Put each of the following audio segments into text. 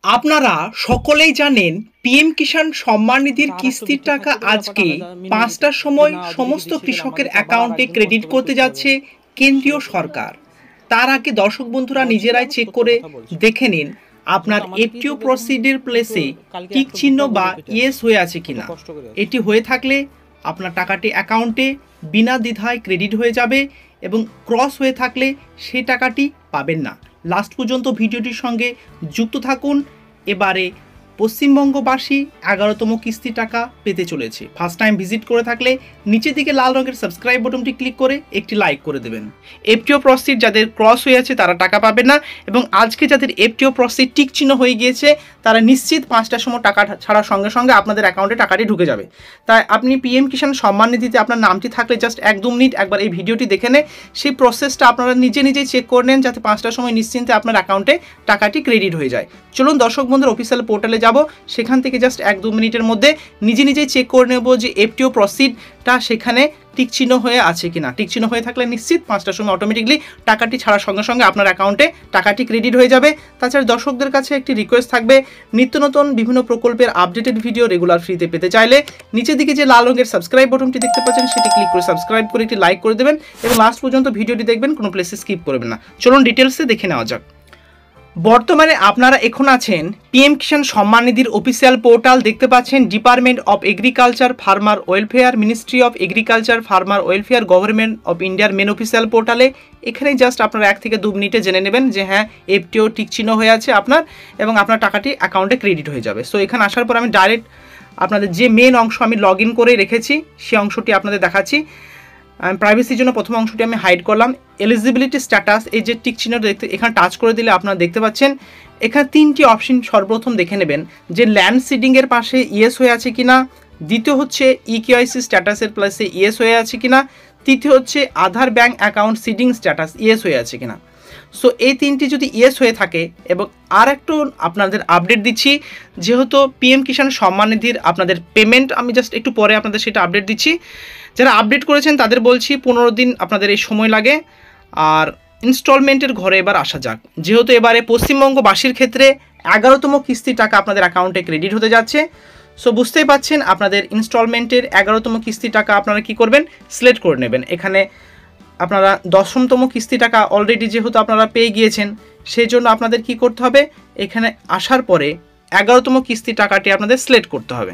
আপনারা সকলেই জানেন পিএম কিষাণ সম্মান নিধির কিস্তির টাকা আজকে ৫টার সময় সমস্ত কৃষকের অ্যাকাউন্টে ক্রেডিট করতে যাচ্ছে কেন্দ্রীয় সরকার। তার আগে দর্শক বন্ধুরা নিজেরাই চেক করে দেখে নিন আপনার এফটিও প্রসিডের প্লেসে টিক চিহ্ন বা ইয়েস হয়ে আছে কিনা। এটি হয়ে থাকলে আপনার টাকাটি অ্যাকাউন্টে বিনা দ্বিধায় ক্রেডিট হয়ে যাবে এবং ক্রস হয়ে থাকলে সেই টাকাটি পাবেন না। লাস্ট পর্যন্ত ভিডিওটির সঙ্গে যুক্ত থাকুন। এবারে পশ্চিমবঙ্গবাসী 11তম কিস্তি টাকা পেতে চলেছে। ফার্স্ট টাইম ভিজিট করে থাকলে নিচের দিকে লাল রঙের সাবস্ক্রাইব বাটনটি ক্লিক করে একটি লাইক করে দেবেন। এফটিও প্রসিড যাদের ক্রস হয়ে আছে তারা টাকা পাবেন না, এবং আজকে যাদের এফটিও প্রসিড টিক চিহ্ন হয়ে গিয়েছে তারা নিশ্চিত 5টার সময় টাকা ছাড়ার সঙ্গে সঙ্গে আপনাদের অ্যাকাউন্টে টাকাটি ঢুকে যাবে। তাই আপনি পিএম কিষাণ সম্মান নিধিতে আপনার নামটি থাকলে জাস্ট 1-2 মিনিট একবার এই ভিডিওটি দেখে নেন। সেই প্রসেসটা আপনারা নিজেই চেক করে নেন যাতে 5টার সময় নিশ্চিন্তে আপনার অ্যাকাউন্টে টাকাটি ক্রেডিট হয়ে যায়। চলুন দর্শক বন্ধুর অফিসিয়াল পোর্টালে যাব, সেখান থেকে জাস্ট 1-2 মিনিটের মধ্যে নিজেই চেক করে নেব যে এফটিও প্রসিডটা সেখানে টিক চিহ্ন হয়ে আছে কিনা। টিক চিহ্ন হয়ে থাকলে নিশ্চিত 5টার সময় অটোমেটিকলি টাকাটি ছাড়ার সঙ্গে সঙ্গে আপনার অ্যাকাউন্টে টাকাটি ক্রেডিট হয়ে যাবে। তাছাড়া দর্শকদের কাছে একটি রিকোয়েস্ট থাকবে, নিত্য নতুন বিভিন্ন প্রকল্পের আপডেটেড ভিডিও রেগুলার ফ্রিতে পেতে চাইলে নিচের দিকে যে লাল রঙের সাবস্ক্রাইব বাটনটি দেখতে পাচ্ছেন সেটি ক্লিক করে সাবস্ক্রাইব করে একটি লাইক করে দেবেন এবং লাস্ট পর্যন্ত ভিডিওটি দেখবেন, কোনো প্লেসে স্কিপ করবেন না। চলুন ডিটেলসে দেখে নেওয়া যাক। বর্তমানে আপনারা এখন আছেন PM Kisan Samman নিধির official portal, দেখতে পাচ্ছেন department of agriculture farmer welfare, ministry of agriculture farmer welfare, government of ইন্ডিয়ার মেন অফিসিয়াল পোর্টালে। এখানে জাস্ট আপনারা 1 থেকে 2 মিনিটে জেনে নেবেন যে হ্যাঁ এফটিও টিক চিহ্ন হয়ে আছে আপনার, এবং আপনার টাকাটি অ্যাকাউন্টে ক্রেডিট হয়ে যাবে। সো এখানে আসার পর আমি ডাইরেক্ট আপনাদের যে মেন অংশ আমি লগ ইন করে রেখেছি সেই অংশটি আপনাদের দেখাচ্ছি। প্রাইভেসির জন্য প্রথম অংশটি আমি হাইড করলাম। এলিজিবিলিটি স্ট্যাটাস, এই যে টিক চিহ্ন দেখতে এখানে টাচ করে দিলে আপনারা দেখতে পাচ্ছেন এখানে 3টি অপশন সর্বপ্রথম দেখে নেবেন যে ল্যান্ড সিডিংয়ের পাশে ইয়েস হয়ে আছে কিনা, দ্বিতীয় হচ্ছে ইকেওয়াইসি স্ট্যাটাসের প্লাসে ইয়েস হয়ে আছে কিনা, তৃতীয় হচ্ছে Aadhaar bank account seeding status yes হয়ে আছে কিনা। সো এই 3টি যদি ইয়েস হয়ে থাকে, এবং আর একটু আপনাদের আপডেট দিচ্ছি, যেহেতু পিএম কিষাণ সম্মান নিধির আপনাদের পেমেন্ট আমি জাস্ট একটু পরে আপনাদের সেটা আপডেট দিচ্ছি। যারা আপডেট করেছেন তাদের বলছি 15 দিন আপনাদের এই সময় লাগে। আর ইনস্টলমেন্টের ঘরে এবার আসা যাক, যেহেতু এবারে পশ্চিমবঙ্গবাসীর ক্ষেত্রে 11তম কিস্তির টাকা আপনাদের অ্যাকাউন্টে ক্রেডিট হতে যাচ্ছে। সো বুঝতেই পাচ্ছেন আপনাদের ইনস্টলমেন্টের 11তম কিস্তি টাকা আপনারা কি করবেন, সিলেক্ট করে নেবেন। এখানে আপনারা 10তম কিস্তি টাকা অলরেডি যেহেতু আপনারা পেয়ে গিয়েছেন, সেই জন্য আপনাদের কি করতে হবে, এখানে আসার পরে 11তম কিস্তি টাকাটি আপনাদের সিলেক্ট করতে হবে।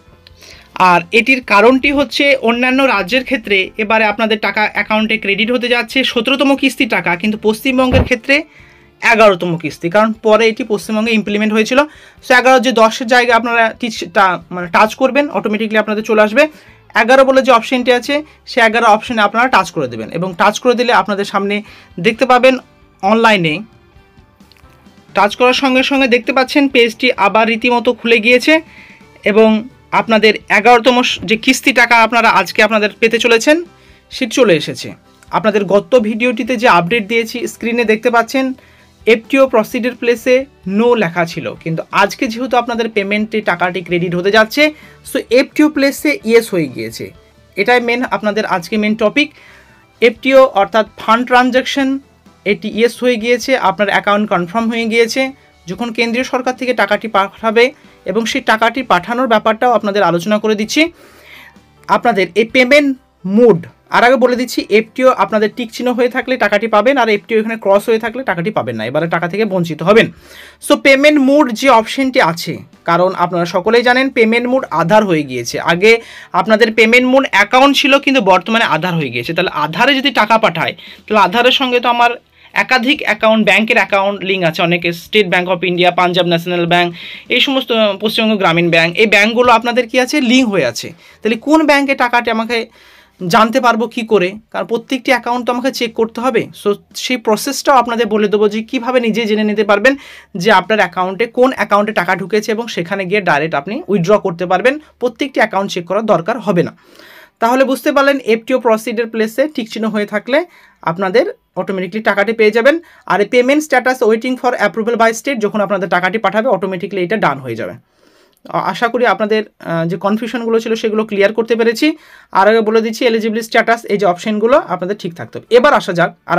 আর এটির কারণটি হচ্ছে অন্যান্য রাজ্যের ক্ষেত্রে এবারে আপনাদের টাকা অ্যাকাউন্টে ক্রেডিট হতে যাচ্ছে 17তম কিস্তি টাকা, কিন্তু পশ্চিমবঙ্গের ক্ষেত্রে 11তম কিস্তি, কারণ পরে এটি পশ্চিমবঙ্গে ইমপ্লিমেন্ট হয়েছিল। সো 11 যে 10-এর জায়গায় আপনারা টাচ করবেন অটোমেটিকলি আপনাদের চলে আসবে 11 বলে যে অপশানটি আছে, সে 11 অপশানে আপনারা টাচ করে দেবেন, এবং টাচ করে দিলে আপনাদের সামনে দেখতে পাবেন অনলাইনে টাচ করার সঙ্গে সঙ্গে দেখতে পাচ্ছেন পেজটি আবার রীতিমতো খুলে গিয়েছে, এবং আপনাদের 11তম যে কিস্তি টাকা আপনারা আজকে আপনাদের পেতে চলেছেন সেটি চলে এসেছে। আপনাদের গত ভিডিওটিতে যে আপডেট দিয়েছি স্ক্রিনে দেখতে পাচ্ছেন এফটিও প্রসিডের প্লেসে নো লেখা ছিল, কিন্তু আজকে যেহেতু আপনাদের পেমেন্টে টাকাটি ক্রেডিট হতে যাচ্ছে, সো এফটিও প্লেসে ইয়েস হয়ে গিয়েছে। এটাই মেন আপনাদের আজকে মেন টপিক। এফটিও অর্থাৎ ফান্ড ট্রানজ্যাকশন, এটি ইয়েস হয়ে গিয়েছে, আপনার অ্যাকাউন্ট কনফার্ম হয়ে গিয়েছে। যখন কেন্দ্রীয় সরকার থেকে টাকাটি পাঠাবে এবং সেই টাকাটি পাঠানোর ব্যাপারটাও আপনাদের আলোচনা করে দিচ্ছি। আপনাদের এই পেমেন্ট মোড আর আগে বলে দিচ্ছি, এফটিও আপনাদের টিক চিহ্ন হয়ে থাকলে টাকাটি পাবেন, আর এফটিও এখানে ক্রস হয়ে থাকলে টাকাটি পাবেন না, এবারে টাকা থেকে বঞ্চিত হবেন। সো পেমেন্ট মোড যে অপশনটি আছে, কারণ আপনারা সকলেই জানেন পেমেন্ট মোড আধার হয়ে গিয়েছে। আগে আপনাদের পেমেন্ট মোড অ্যাকাউন্ট ছিল, কিন্তু বর্তমানে আধার হয়ে গিয়েছে। তাহলে আধারে যদি টাকা পাঠায়, তাহলে আধারের সঙ্গে তো আমার একাধিক অ্যাকাউন্ট, ব্যাংকের অ্যাকাউন্ট লিঙ্ক আছে অনেকে, State Bank of India, Punjab National Bank, এই সমস্ত পশ্চিমবঙ্গ গ্রামীণ ব্যাঙ্ক, এই ব্যাঙ্কগুলো আপনাদের কি আছে, লিঙ্ক হয়ে আছে। তাহলে কোন ব্যাঙ্কে টাকাটি আমাকে জানতে পারবো কি করে, কারণ প্রত্যেকটি অ্যাকাউন্ট তো আমাকে চেক করতে হবে। সো সেই প্রসেসটাও আপনাদের বলে দেবো যে কীভাবে নিজে জেনে নিতে পারবেন যে আপনার অ্যাকাউন্টে কোন অ্যাকাউন্টে টাকা ঢুকেছে, এবং সেখানে গিয়ে ডাইরেক্ট আপনি উইথড্র করতে পারবেন, প্রত্যেকটি অ্যাকাউন্ট চেক করার দরকার হবে না। তাহলে বুঝতে পারলেন এফটিও প্রসিডের প্লেসে টিক চিহ্ন হয়ে থাকলে আপনাদের অটোমেটিকলি টাকাটি পেয়ে যাবেন। আর এই payment status waiting for approval by state, যখন আপনাদের টাকাটি পাঠাবে অটোমেটিকলি এটা ডান হয়ে যাবে। আশা করি আপনাদের যে কনফিউশনগুলো ছিল সেগুলো ক্লিয়ার করতে পেরেছি। আর আগে বলে দিচ্ছি এলিজিবিলিটি স্ট্যাটাস, এই যে অপশনগুলো আপনাদের ঠিক থাকতে হবে। এবার আসা যাক আর আবার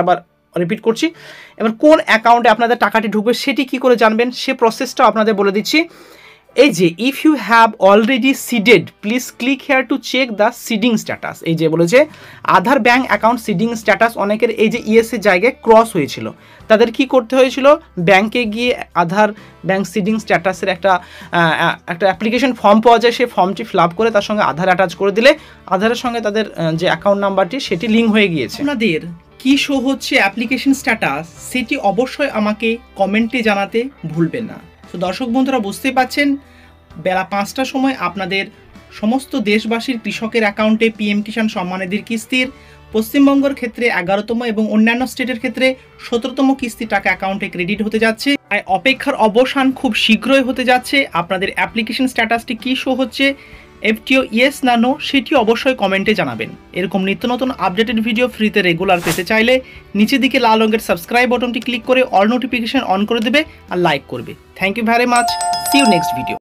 রিপিট করছি, এবার কোন অ্যাকাউন্টে আপনাদের টাকাটি ঢুকবে সেটি কি করে জানবেন সে প্রসেসটাও আপনাদের বলে দিচ্ছি। এই যে if you have already seeded please click here to check the seeding status. এই যে বলেছে Aadhaar bank account seeding status, অনেকের এই যে ইএসএ জায়গায় ক্রস হয়েছিল, তাদের কি করতে হয়েছিল, ব্যাংকে গিয়ে আধার ব্যাঙ্ক সিডিং স্ট্যাটাসের একটা অ্যাপ্লিকেশন ফর্ম পাওয়া যায়, সেই ফর্মটি ফিল আপ করে তার সঙ্গে আধার অ্যাটাচ করে দিলে আধারের সঙ্গে তাদের যে অ্যাকাউন্ট নাম্বারটি সেটি লিঙ্ক হয়ে গিয়েছে। আপনাদের কি শো হচ্ছে অ্যাপ্লিকেশন স্ট্যাটাস সেটি অবশ্যই আমাকে কমেন্টে জানাতে ভুলবেন না। তো দর্শক বন্ধুরা বুঝতেই পাচ্ছেন, বেলা 5টার সময় আপনাদের সমস্ত দেশবাসীর কৃষকের অ্যাকাউন্টে পিএম কিষাণ সম্মান নিধির কিস্তির পশ্চিমবঙ্গের ক্ষেত্রে 11তম এবং অন্যান্য স্টেটের ক্ষেত্রে 17তম কিস্তি টাকা অ্যাকাউন্টে ক্রেডিট হতে যাচ্ছে। তাই অপেক্ষার অবসান খুব শীঘ্রই হতে যাচ্ছে। আপনাদের অ্যাপ্লিকেশন স্ট্যাটাসটি কী শো হচ্ছে, এফটিও ইয়েস না নো সেটি অবশ্যই কমেন্টে জানাবেন। এরকম নিত্য নতুন আপডেটেড ভিডিও ফ্রিতে রেগুলার পেতে চাইলে নিচের দিকে লাল রঙের সাবস্ক্রাইব বাটনটি ক্লিক করে অল নোটিফিকেশন অন করে দেবে আর লাইক করবে। Thank you very much, see you next video.